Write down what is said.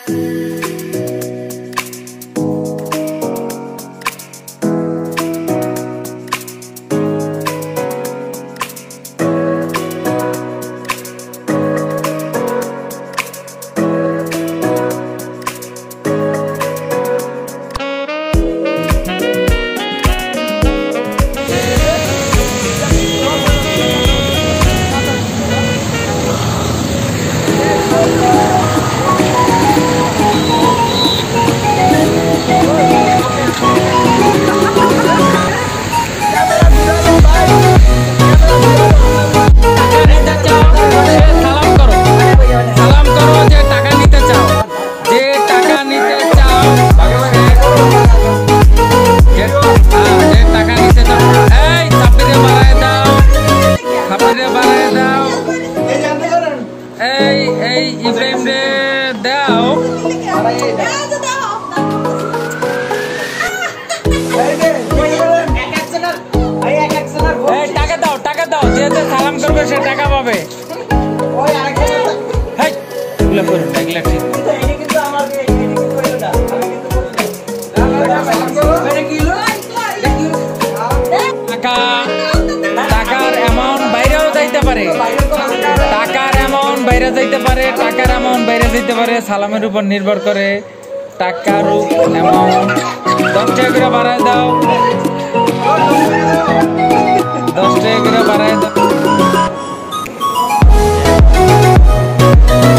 টাকার অ্যামাউন্ট বাইরেও যাইতে পারে, টাকার অ্যামাউন্ট বাইরে যাইতে পারে, টাকার অ্যামাউন্ট বাইরে যাইতে পারে, সালামের উপর নির্ভর করে। টাকার অ্যামাউন্ট 10 টাকা করে বাড়ায় দাও, 10 টাকা করে বাড়ায় দাও।